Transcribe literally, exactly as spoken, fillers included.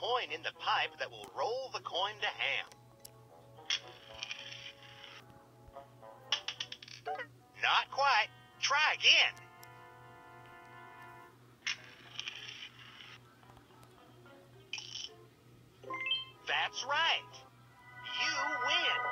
coin in the pipe that will roll the coin to ham. Not quite. Try again. That's right. You win.